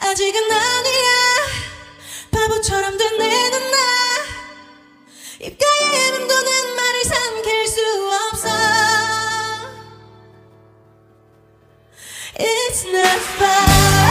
아직은 아니야. 바보처럼 된 내 눈나 입가에 맴도는 말을 삼킬 수 없어. It's not far.